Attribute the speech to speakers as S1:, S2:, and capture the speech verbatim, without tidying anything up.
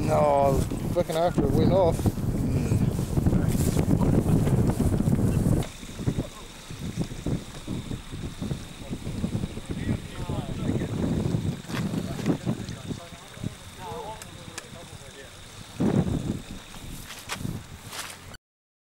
S1: No, I was looking after it went off.